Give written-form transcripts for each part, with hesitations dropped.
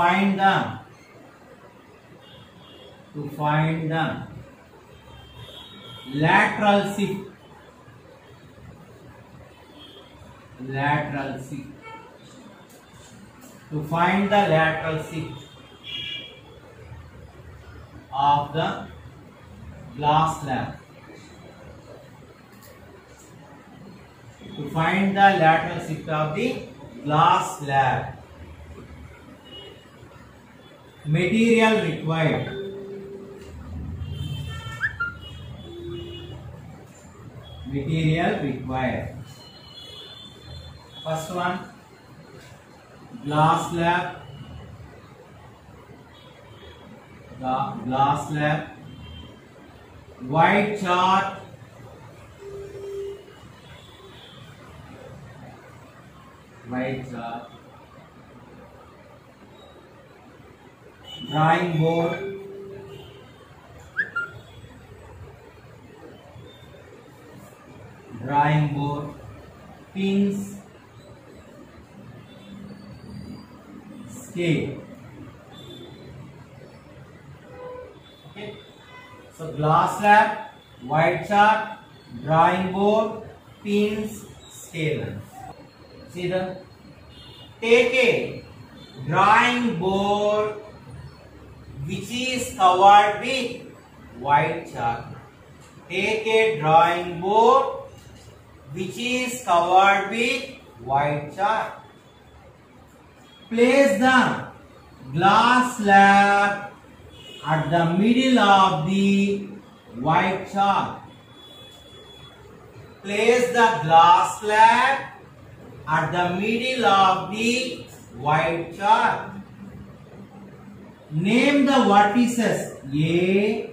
find the lateral shift to find the lateral shift of the glass slab. To find the lateral shift of the glass slab. Material required. First one, glass slab. White chart. Drawing board. Pins. Scale. Okay. So glass slab, white chart, drawing board, pins, scale. See the. Take a drawing board which is covered with white chalk. Take a drawing board which is covered with white chalk. Place the glass slab at the middle of the white chalk. Place the glass slab at the middle of the white chalk. Name the vertices A,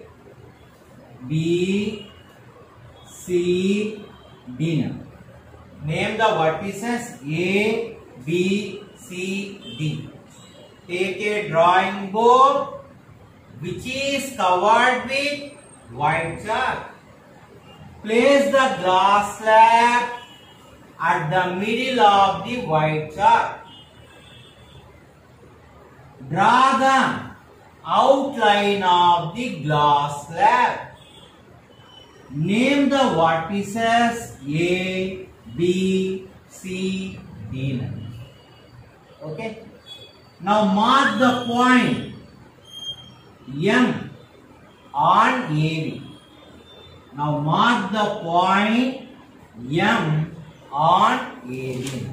B, C, D. Name the vertices A, B, C, D. Take a drawing board which is covered with white chalk. Place the glass slab at the middle of the white chalk. Draw the outline of the glass slab. Name the vertices A, B, C, D. Okay. Now mark the point M on AB. Now mark the point M on AB.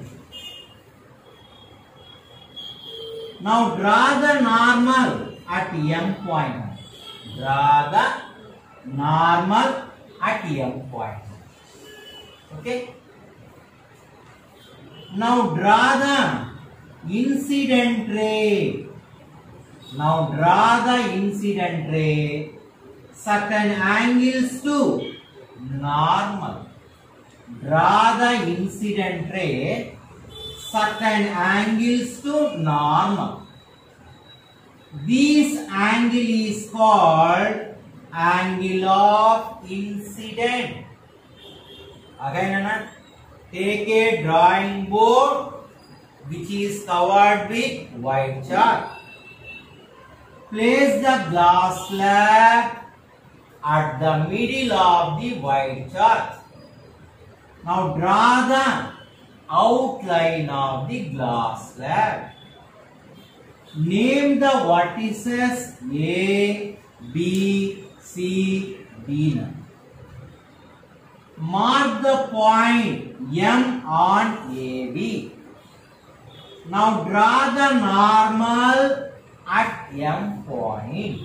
Now draw the normal at M point. Draw the normal at M point. Okay. Now draw the incident ray. Now draw the incident ray certain angles to normal. Draw the incident ray certain angles to normal. This angle is called angle of incident. Again, take a drawing board which is covered with white chalk. Place the glass slab at the middle of the white chalk. Now draw the outline of the glass slab. Name the vertices A, B, C, D. Mark the point M on AB. Now draw the normal at M point.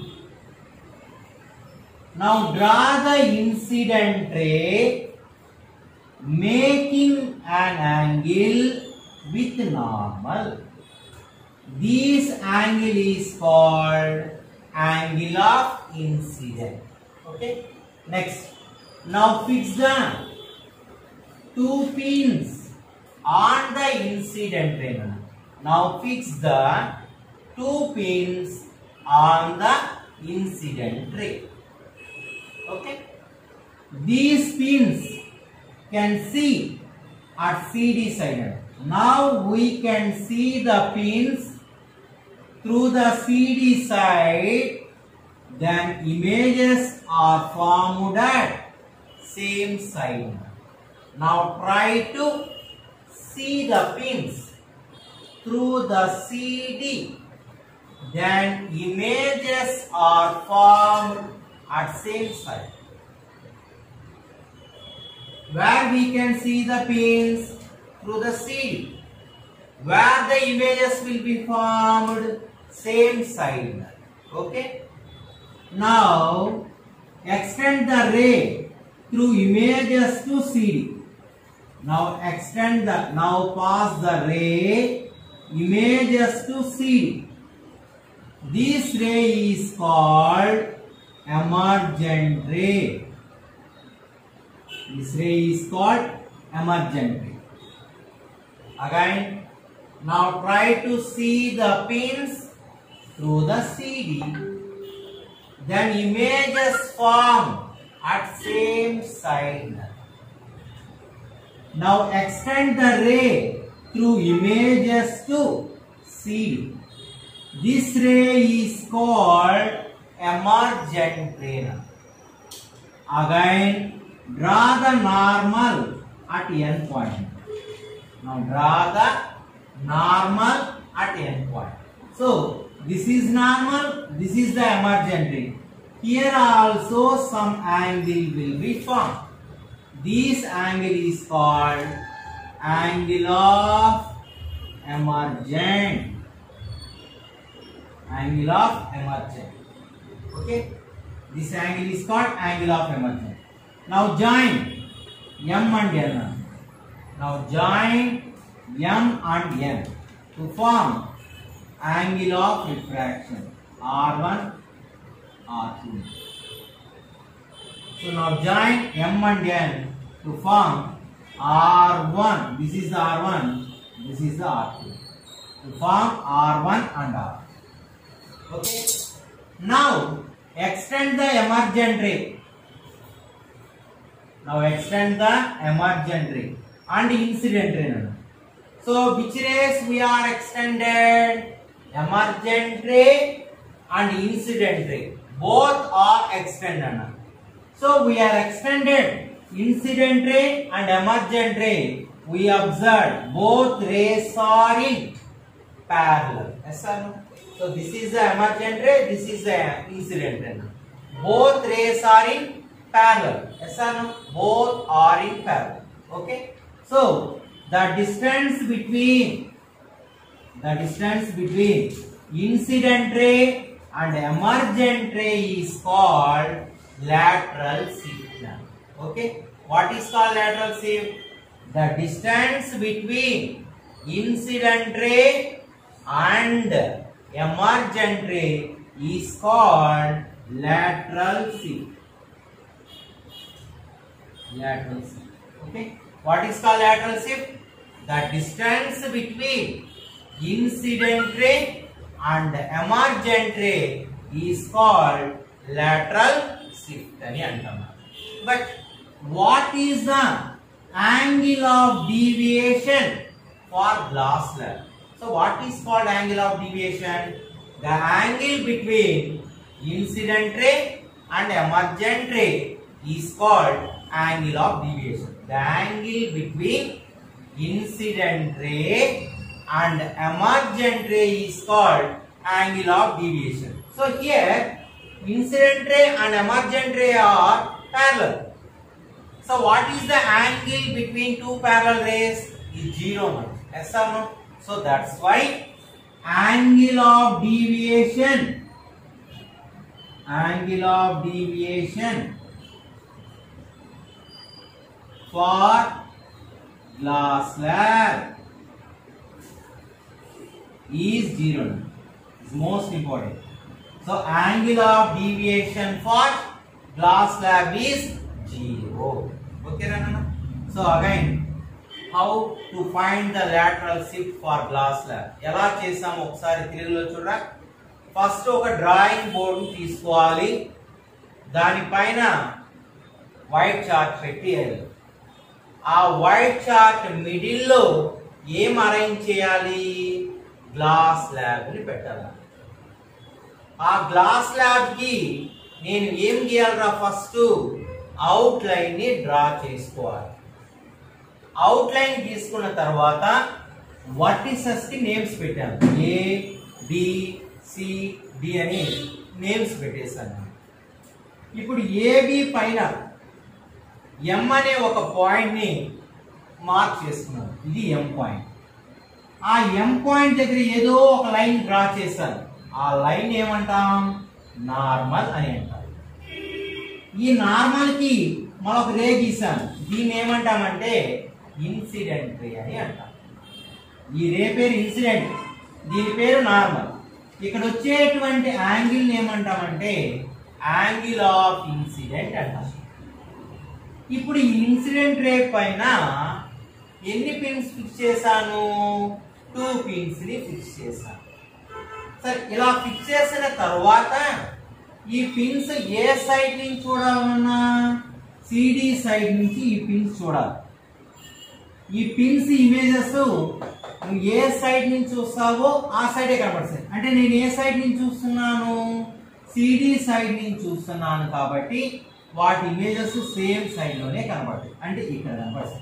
Now draw the incident ray making an angle with normal. This angle is called angle of incident. Okay. Next. Now fix the two pins on the incident ray. Now fix the two pins on the incident ray. Okay. These pins can see at CD side. Now we can see the pins through the CD side, then images are formed at same side. Now try to see the pins through the CD, then images are formed at same side. Where we can see the pins through the CD, where the images will be formed same side. Okay. Now extend the ray through images to CD. Now pass the ray images to CD. This ray is called emergent ray. This ray is called emergent ray. Again, now try to see the pins through the CD. Then images form at same side. Now extend the ray through images to CD. This ray is called emergent ray. Again, draw the normal at end point. Now draw the normal at end point. So this is normal, this is the emergent ray. Here also some angle will be formed. This angle is called angle of emergent. Angle of emergent. Okay. This angle is called angle of emergent. Now join M and N. Now join M and N to form angle of refraction R1, R2. So now join M and N to form R1. This is the R1. This is the R2. To form R1 and R2. Okay. Now extend the emergent ray. Now extend the emergent ray and incident ray. So which rays we are extended? Emergent ray and incident ray. Both are extended. So we are extended incident ray and emergent ray. We observed both rays are in parallel. Yes or no? So this is the emergent ray, this is the incident ray. Both rays are in parallel. Yes or no? Both are in parallel. Okay. So the distance between incident ray and emergent ray is called lateral shift. Okay. What is called lateral shift? The distance between incident ray and emergent ray is called lateral shift. Lateral shift. Okay. What is called lateral shift? The distance between incident ray and emergent ray is called lateral shift. But what is the angle of deviation for glass slab? So what is called angle of deviation? The angle between incident ray and emergent ray is called angle of deviation. The angle between incident ray and emergent ray is called angle of deviation. So here incident ray and emergent ray are parallel. So what is the angle between two parallel rays? Is 0. Yes or no? So that's why angle of deviation for glass slab is 0. It's most important. So angle of deviation for glass slab is 0. Okay, Ranana? So again, how to find the lateral shift for glass slab? ఎలా చేసాము ఒకసారి తెలుగులో చూడరా. First ఒక drawing board తీసుకోవాలి, దానిపైన white chart పెట్టేయాలి. ఆ వైట్ చార్ట్ మిడిల్ లో ఏం అరేంజ్ చేయాలి? గ్లాస్ స్లాబ్ ని పెట్టాలి. ఆ గ్లాస్ స్లాబ్ కి నేను ఏం గీయాలరా, ఫస్ట్ అవుట్ లైన్ ని డ్రా చేసుకోవాలి. అవుట్ లైన్ గీసుకున్న తర్వాత వర్టిసెస్ కి నేమ్స్ పెట్టాను. ఏ బి సి డి అని నేమ్స్ పెట్టేశాను. ఇప్పుడు ఏబి పైన ఎం అనే ఒక పాయింట్ ని మార్క్ చేసుకున్నాను. ఇది ఎం పాయింట్. ఆ ఎం పాయింట్ దగ్గర ఏదో ఒక లైన్ డ్రా చేశాను. ఆ లైన్ ఏమంటాం? నార్మల్ అని అంటాం. ఈ నార్మల్ కి మరొక రే గీసాను. దీన్ని ఏమంటామంటే ఇన్సిడెంట్ రే అని అంటాం. ఈ రే పేరు ఇన్సిడెంట్, దీని పేరు నార్మల్. ఇక్కడ వచ్చేటువంటి యాంగిల్ ఏమంటామంటే యాంగిల్ ఆఫ్ ఇన్సిడెంట్ అంటాం. ఇప్పుడు ఈ ఇన్సిడెంట్ రే పైన ఎన్ని పిన్స్ ఫిక్స్ చేశాను? 2 పిన్స్ ని ఫిక్స్ చేశాను. సరే, ఇలా ఫిక్స్ చేసిన తర్వాత ఈ పిన్స్ ఏ సైడ్ నుంచి చూడాలన్నా సిడి సైడ్ నుంచి ఈ పిన్స్ చూడాలి. ఈ పిన్స్ ఇమేజెస్ నువ్వు ఏ సైడ్ నుంచి చూస్తావో ఆ సైడే కనబడతాయి. అంటే నేను ఏ సైడ్ నుంచి చూస్తున్నాను? సిడి సైడ్ నుంచి చూస్తున్నాను కాబట్టి వాటి ఇమేజెస్ సేమ్ సైడ్ లోనే కనబడతాయి. అంటే ఇక్కడ కనబడతాయి.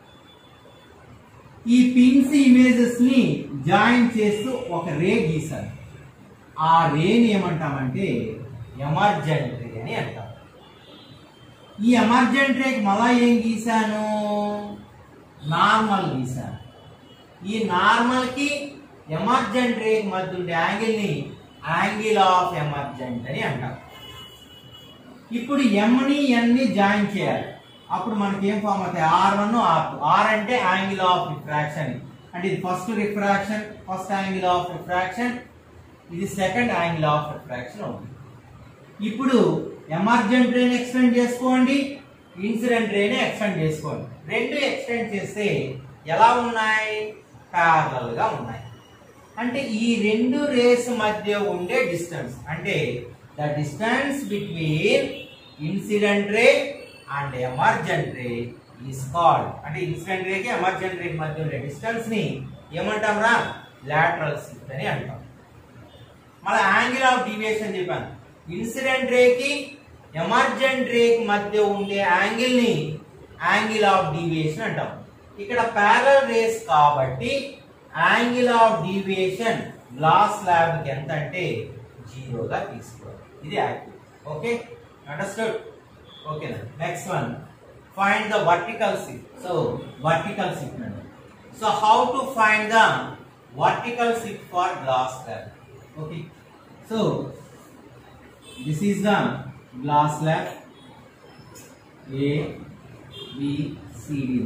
ఈ పిన్స్ ఇమేజెస్ ని జాయిన్ చేస్తూ ఒక రే గీసాను. ఆ రేని ఏమంటామంటే ఎమర్జెంట్ రే అని అంటాం. ఈ ఎమర్జెంట్ రేకి మళ్ళా ఏం గీసాను? నార్మల్ గీసాను. ఈ నార్మల్ కి ఎమర్జెంట్ రేకి మధ్య ఉండే యాంగిల్ ని యాంగిల్ ఆఫ్ ఎమర్జెంట్ అని అంటాం. ఇప్పుడు ఎం ని ఎన్ ని జాయిన్ చేయాలి. అప్పుడు మనకి ఏం ఫామ్ అవుతాయి? R1 R2. R అంటే యాంగిల్ ఆఫ్ రిఫ్రాక్షన్, అంటే ఇది first refraction, first angle of refraction, ఇది సెకండ్ యాంగిల్ ఆఫ్ రిఫ్రాక్షన్ అవుతుంది. ఇప్పుడు ఎమర్జెంట్ రేని ఎక్స్టెండ్ చేసుకోండి, ఇన్సిడెంట్ రేని ఎక్స్టెండ్ చేసుకోండి. రెండు ఎక్స్టెండ్ చేస్తే ఎలా ఉన్నాయి? ప్యారలల్ గా ఉన్నాయి. అంటే ఈ రెండు రేస్ మధ్య ఉండే డిస్టెన్స్, అంటే the distance between incident ray and emergent ray is called, అంటే ఇన్సిడెంట్ రేకి ఎమర్జెంట్ రేకి మధ్య ఉండే డిస్టెన్స్ ని ఏమంటాం రా? లాటరల్ షిఫ్ట్ అని అంటాం. మళ్ళీ యాంగిల్ ఆఫ్ డీవియేషన్ చెప్పాను. ఇన్సిడెంట్ రేకి ఎమర్జెంట్ రేకి మధ్య ఉండే యాంగిల్ ని యాంగిల్ ఆఫ్ డీవియేషన్ అంటాం. ఇక్కడ ప్యారలల్ రేస్ కాబట్టి angle of deviation glass slab కి ఎంత అంటే 0 గా తీసుకోవాలి. ఇది యాక్టివ్. Okay, understood? ఓకేనా? Next one, find the vertical shift. So vertical shift అండి. So how to find the vertical shift for glass slab? Okay, so this is the glass slab A, B, C, D.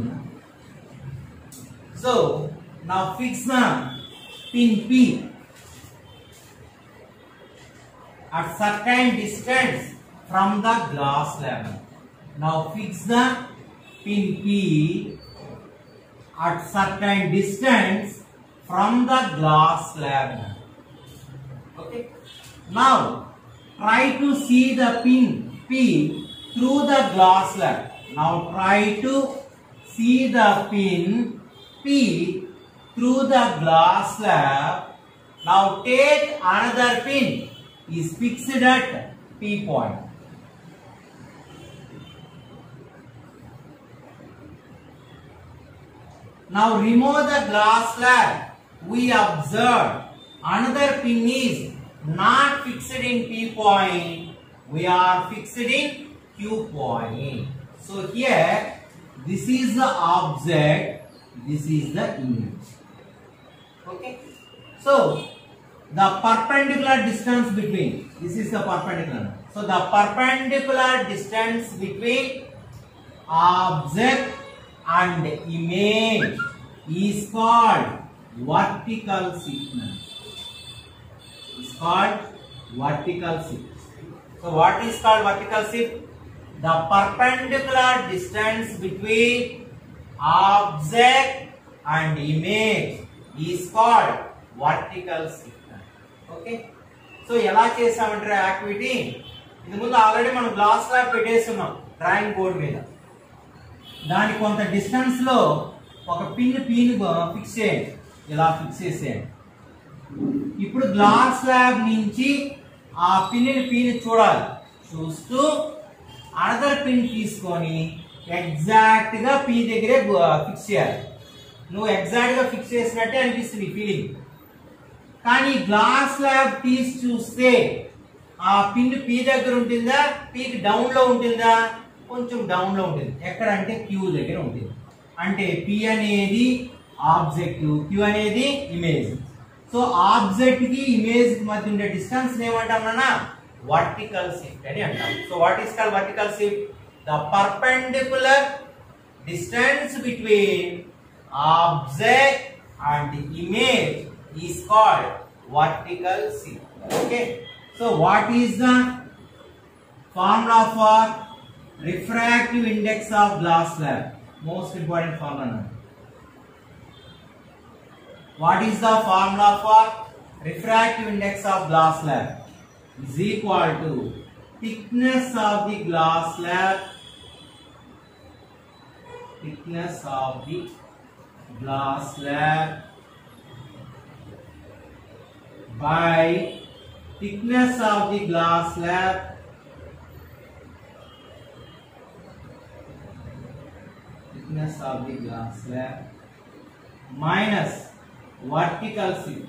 So now fix the pin P at certain distance from the glass slab. Now fix the pin P at certain distance from the glass slab. Okay. Now try to see the pin P through the glass slab. Now try to see the pin P through the glass slab. Now take another pin is fixed at P point. Now remove the glass slab. We observe another pin is not fixed in P point, we are fixed in Q point. So here this is the object, this is the image. Okay, so the perpendicular distance between, this is the perpendicular, so the perpendicular distance between object and image is called vertical shift. Is called vertical shift. So what is called vertical shift? The perpendicular distance between object and image is called vertical shift. Okay, so ఎలా చేసామంటే activity ఇది ముందు already మనం glass slab పెట్టేస్తున్నాం drawing board మీద. దాని కొంత distance లో ఒక పిన్ ఫిక్స్ చేయండి, ఇలా ఫిక్స్ చేసేయండి. ఇప్పుడు గ్లాస్ స్లాబ్ నుంచి ఆ పిన్ ని చూడాలి, చూస్తూ అనదర్ పిన్ తీసుకొని ఎగ్జాక్ట్ గా పి దగ్గరే ఫిక్స్ చేయాలి. నువ్వు ఎగ్జాక్ట్ గా ఫిక్స్ చేసినట్టే అనిపిస్తుంది ఫీలింగ్. కానీ గ్లాస్ స్లాబ్ తీసి చూస్తే ఆ పిన్ పి దగ్గర ఉంటుందా, పికి డౌన్ లో ఉంటుందా? కొంచెం డౌన్ లో ఉంటుంది. ఎక్కడ అంటే క్యూ దగ్గర ఉంటుంది. అంటే పి అనేది ఆబ్జెక్ట్, క్యూ అనేది ఇమేజ్. సో ఆబ్జెక్ట్ కి ఇమేజ్ మధ్య ఉండే డిస్టెన్స్ ఏమంటాం అన్న? వర్టికల్ షిఫ్ట్ అని అంటాం. So what is called vertical shift? The perpendicular distance between object and image is called vertical shift. Okay, so what is the formula for refractive index of glass slab? Most important formula. What is the formula for refractive index of glass slab? Is equal to thickness of the glass slab, thickness of the glass slab by thickness of the glass slab minus vertical shift.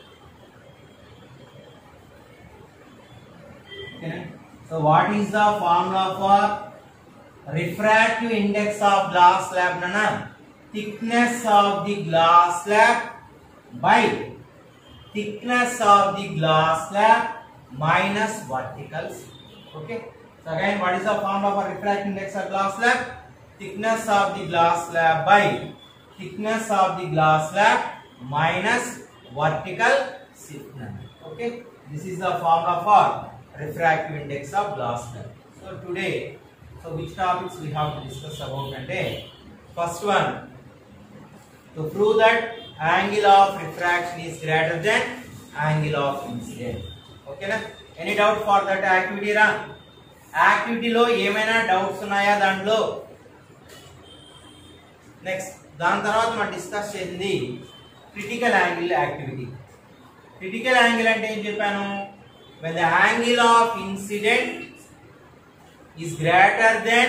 Okay. So what is the formula for refractive index of glass slab? Nana, thickness of the glass slab by thickness of the glass slab minus vertical shift. Okay. So again, what is the formula for refractive index of glass slab? Thickness of the glass slab by thickness of the glass slab minus vertical shift. Okay. This is the formula for refractive index of glass slab. So today, which topics we have to discuss about? And first one, to prove that angle of refraction is greater than angle of incidence. Okay na? Any doubt for that activity ra? Activity lo ఏమైనా doubts ఉన్నాయా దాంట్లో? Next దాని తర్వాత మనం discuss చేసింది critical angle activity. Critical angle అంటే ఏం చెప్పాను? when the angle of incident is greater than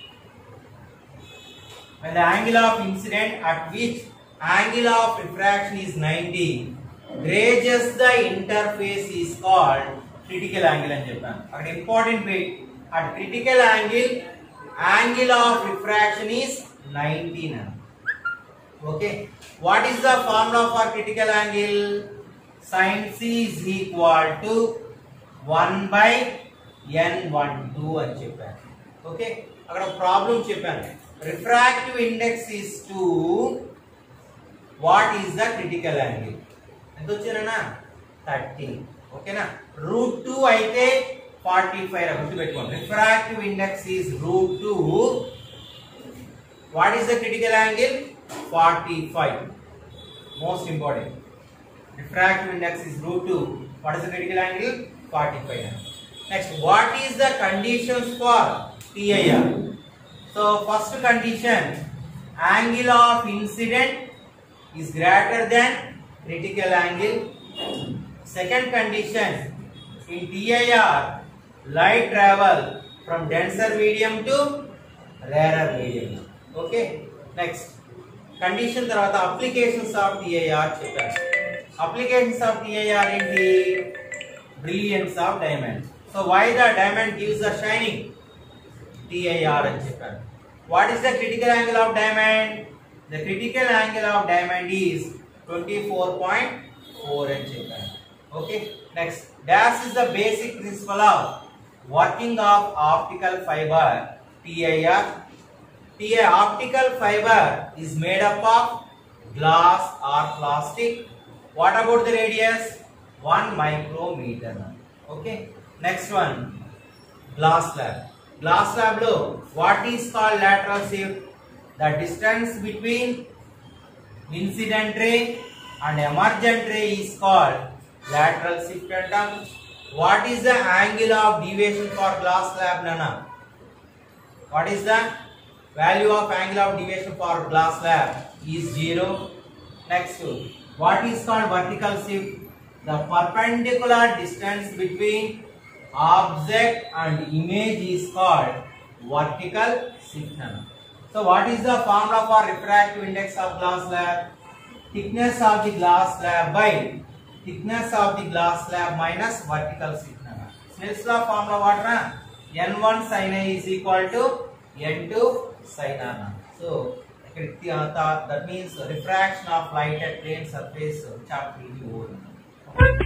at which angle of refraction is 90, gauges the interface is called critical angle అని చెప్పాను. అక్కడ important bit, at critical angle of refraction is 19. Okay, what is the formula for critical angle? Sin c is equal to 1/n12 అని చెప్పాను. Okay, అక్కడ problem చెప్పాను. Refractive index is 2, what is the critical angle? ఎంత వచ్చారన్నా? 30. ఓకేనా? √2 అయితే 45 గుర్తుపెట్టుకోండి. Refractive index is √2, what is the critical angle? 45. Most important, refractive index is √2, what is the critical angle? 45. Next, what is the conditions for TIR? So first condition, angle of incident is greater than critical angle. Second condition, in TIR light travel from denser medium to rarer medium. Okay, next condition తర్వాత applications of TIR చెప్పాను. Applications of TIR ఏంటి? Brilliance of diamond. So why the diamond gives the shining? TIR అని చెప్పాను. What is the critical angle of diamond? The critical angle of diamond is 24.4 అని చెప్పాను. Okay, next, dash is the basic principle of working of optical fiber TIR. Optical fiber is made up of glass or plastic. What about the radius? 1 micrometer. Okay, next one, glass slab. Glass slab lo what is called lateral shift? The distance between incident ray and emergent ray is called lateral shift. What is the angle of deviation for glass slab, Nana? What is the value of angle of deviation for glass slab? Is 0. Next, what is called vertical shift? The perpendicular distance between object and image is called vertical shift. So what is the formula for refractive index of glass slab? Thickness of the glass slab by thickness of the glass slab minus vertical shift. Snell's law formula what? N1 sin I is equal to N2 sin R. So that means refraction of light at plane surface chapter will be over.